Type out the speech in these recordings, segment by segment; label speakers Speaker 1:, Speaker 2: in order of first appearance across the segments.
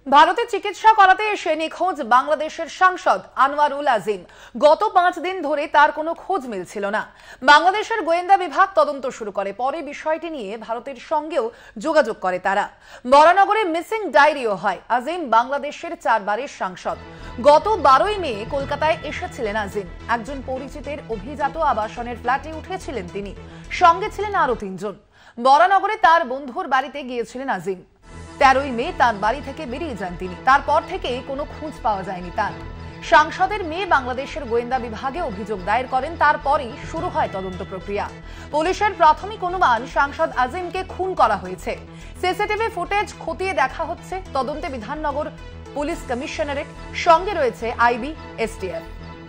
Speaker 1: ভারতে চিকিৎসা করাতে এসে নিখোঁজ বাংলাদেশের সাংসদ আনোয়ারুল আজিম। গত 5 দিন ধরে তার কোনো খোঁজ মিলছিল না। বাংলাদেশের গোয়েন্দা বিভাগ তদন্ত শুরু করে। পরে বিষয়টি নিয়ে ভারতের সঙ্গেও যোগাযোগ করে তারা। বরানগরে মিসিং ডায়েরিও হয়। আজিম বাংলাদেশের 4 বারের সাংসদ। গত 12ই মে কলকাতায় এসেছিলেন আজিম। একজন পরিচিতের অভিজাত আবাসনের ফ্ল্যাটে উঠেছিলেন তিনি। সঙ্গে ছিলেন আরো 3 জন। বরানগরে তার বন্ধুর বাড়িতে গিয়েছিলেন আজিম। 13ই মে তার বাড়ি থেকে বেরিয়ে যান তিনি। তারপর থেকে কোনো খোঁজ পাওয়া যায়নি তার। সাংসদের মেয়ে বাংলাদেশের গোয়েন্দা বিভাগে অভিযোগ দায়ের করেন। তারপরই শুরু হয় তদন্ত প্রক্রিয়া। পুলিশের প্রাথমিক অনুমান সাংসদ আজিমকে খুন করা হয়েছে। সিসিটিভি ফুটেজ খতিয়ে দেখা হচ্ছে। তদন্তে বিধাননগর পুলিশ কমিশনারেট, সঙ্গে রয়েছে আইবি, এসটিএফ।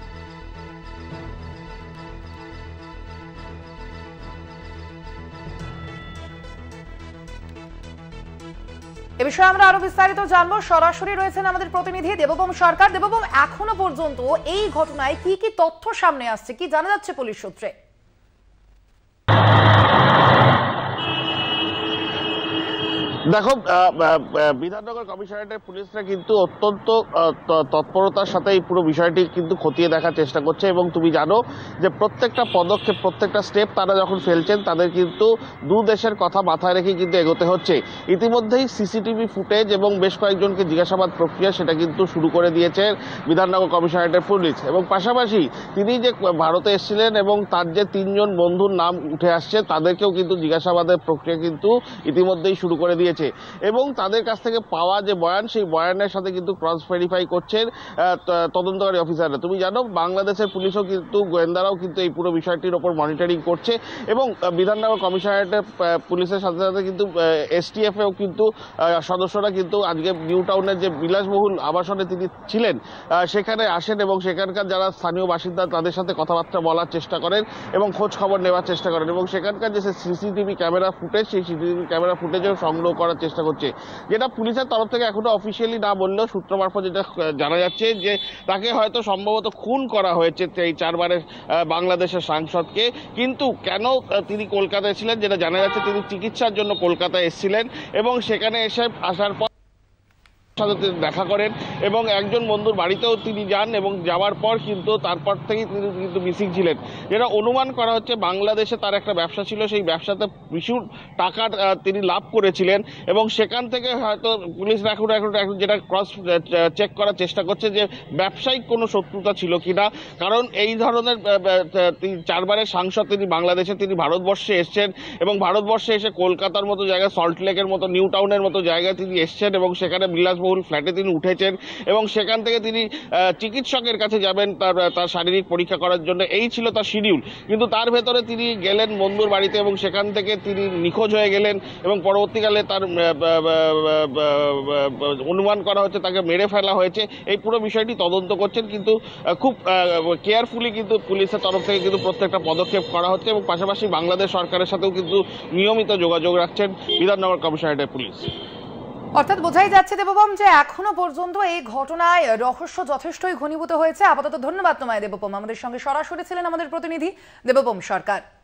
Speaker 1: এ বিষয়ে আমরা আরো বিস্তারিত জানবো। সরাসরি রয়েছেন আমাদের প্রতিনিধি দেববম সরকার। দেববম, এখনো পর্যন্ত এই ঘটনায় কি কি তথ্য সামনে আসছে, কি জানা যাচ্ছে পুলিশ সূত্রে?
Speaker 2: দেখো, বিধাননগর কমিশনারেটের পুলিশরা কিন্তু অত্যন্ত তৎপরতার সাথে এই পুরো বিষয়টি কিন্তু খতিয়ে দেখার চেষ্টা করছে এবং তুমি জানো যে প্রত্যেকটা পদক্ষেপ, প্রত্যেকটা স্টেপ তারা যখন ফেলছেন তাদের কিন্তু দু দেশের কথা মাথায় রেখে কিন্তু এগোতে হচ্ছে। ইতিমধ্যেই সিসিটিভি ফুটেজ এবং বেশ কয়েকজনকে জিজ্ঞাসাবাদ প্রক্রিয়া সেটা কিন্তু শুরু করে দিয়েছে বিধাননগর কমিশনারেটের পুলিশ। এবং পাশাপাশি তিনি যে ভারতে এসেছিলেন এবং তার যে 3 জন বন্ধুর নাম উঠে আসছে তাদেরকেও কিন্তু জিজ্ঞাসাবাদের প্রক্রিয়া কিন্তু ইতিমধ্যেই শুরু করে দিয়েছে এবং তাদের কাছ থেকে পাওয়া যে বয়ান, সেই বয়ানের সাথে কিন্তু ক্রস ভেরিফাই করছেন তদন্তকারী অফিসাররা। তুমি জানো বাংলাদেশের পুলিশও কিন্তু, গোয়েন্দারাও কিন্তু এই পুরো বিষয়টির ওপর মনিটরিং করছে এবং বিধাননগর কমিশনারেটের পুলিশের সাথে সাথে কিন্তু এসটিএফ এও কিন্তু সদস্যরা কিন্তু আজকে নিউ টাউনের যে বিলাসবহুল আবাসনে তিনি ছিলেন সেখানে আসেন এবং সেখানকার যারা স্থানীয় বাসিন্দা তাদের সাথে কথাবার্তা বলার চেষ্টা করেন এবং খোঁজ খবর নেওয়ার চেষ্টা করেন এবং সেখানকার যে সিসিটিভি ক্যামেরা ফুটেজ, সেই সিসিটিভি ক্যামেরা ফুটেজও সংগ্রহ করার চেষ্টা করছে, যেটা পুলিশের তরফ থেকে এখনো অফিসিয়ালি না বললেও সূত্র মারফত যেটা জানা যাচ্ছে যে তাকে হয়তো সম্ভবত খুন করা হয়েছে এই 4 বারের বাংলাদেশের সাংসদকে। কিন্তু কেন তিনি কলকাতায় ছিলেন যেটা জানা যাচ্ছে, তিনি চিকিৎসার জন্য কলকাতায় এসেছিলেন এবং সেখানে আসার পর সাথে দেখা করেন এবং একজন বন্ধুর বাড়িতেও তিনি যান এবং যাওয়ার পর কিন্তু তারপর থেকেই তিনি কিন্তু মিসিং ছিলেন। যেটা অনুমান করা হচ্ছে বাংলাদেশে তার একটা ব্যবসা ছিল, সেই ব্যবসাতে প্রচুর টাকা তিনি লাভ করেছিলেন এবং সেখান থেকে হয়তো পুলিশরা এখন যেটা ক্রস চেক করার চেষ্টা করছে যে ব্যবসায়িক কোনো শত্রুতা ছিল কিনা। কারণ এই ধরনের 4 বারের সাংসদ তিনি বাংলাদেশে, তিনি ভারতবর্ষে এসছেন এবং ভারতবর্ষে এসে কলকাতার মতো জায়গায়, সল্টলেকের মতো, নিউ টাউনের মতো জায়গায় তিনি এসছেন এবং সেখানে বিলাসবহুল ফ্ল্যাটে তিনি উঠেছেন এবং সেখান থেকে তিনি চিকিৎসকের কাছে যাবেন তার শারীরিক পরীক্ষা করার জন্য। এই ছিল তার শিডিউল। কিন্তু তার ভেতরে তিনি গেলেন বন্ধুর বাড়িতে এবং সেখান থেকে তিনি নিখোঁজ হয়ে গেলেন এবং পরবর্তীকালে তার অনুমান করা হচ্ছে তাকে মেরে ফেলা হয়েছে। এই পুরো বিষয়টি তদন্ত করছেন, কিন্তু খুব কেয়ারফুলি কিন্তু পুলিশের তরফ থেকে কিন্তু প্রত্যেকটা পদক্ষেপ করা হচ্ছে এবং পাশাপাশি বাংলাদেশ সরকারের সাথেও কিন্তু নিয়মিত যোগাযোগ রাখছেন বিধাননগর কমিশনারেটের পুলিশ।
Speaker 1: অর্থাৎ বোঝাই যাচ্ছে দেববম যে এখনো পর্যন্ত এই ঘটনায় রহস্য যথেষ্টই ঘনীভূত হয়েছে। আপাতত ধন্যবাদ তোমায় দেববম। আমাদের সঙ্গে সরাসরি ছিলেন আমাদের প্রতিনিধি দেববম সরকার।